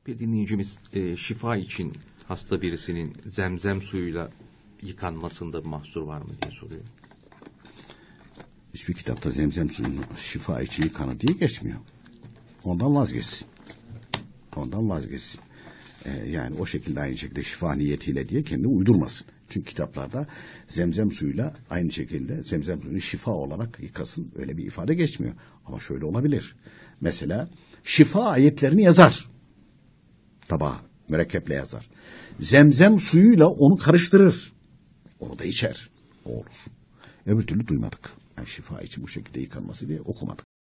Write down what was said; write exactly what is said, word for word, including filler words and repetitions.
Bir dinleyicimiz e, şifa için hasta birisinin zemzem suyuyla yıkanmasında mahsur var mı diye soruyor. Hiçbir kitapta zemzem suyunun şifa için yıkanır diye geçmiyor. Ondan vazgeçsin. Ondan vazgeçsin. Ee, yani o şekilde aynı şekilde şifa niyetiyle diye kendini uydurmasın. Çünkü kitaplarda zemzem suyuyla aynı şekilde zemzem suyunu şifa olarak yıkasın. Öyle bir ifade geçmiyor. Ama şöyle olabilir. Mesela şifa ayetlerini yazar. Tabağa mürekkeple yazar. Zemzem suyuyla onu karıştırır. Onu da içer. O olur. Öbür türlü duymadık. Yani şifa için bu şekilde yıkanması diye okumadık.